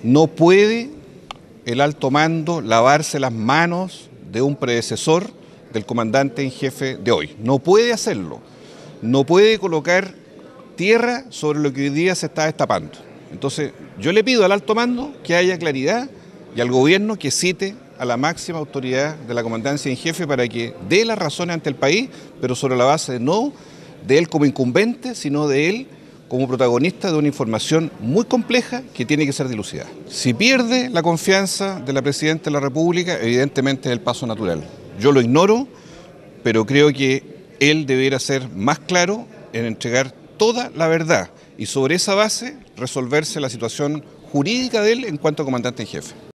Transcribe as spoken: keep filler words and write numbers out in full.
No puede el alto mando lavarse las manos de un predecesor del comandante en jefe de hoy. No puede hacerlo. No puede colocar tierra sobre lo que hoy día se está destapando. Entonces, yo le pido al alto mando que haya claridad y al gobierno que cite a la máxima autoridad de la comandancia en jefe para que dé las razones ante el país, pero sobre la base no de él como incumbente, sino de él como protagonista de una información muy compleja que tiene que ser dilucidada. Si pierde la confianza de la Presidenta de la República, evidentemente es el paso natural. Yo lo ignoro, pero creo que él debería ser más claro en entregar toda la verdad y sobre esa base resolverse la situación jurídica de él en cuanto a comandante en jefe.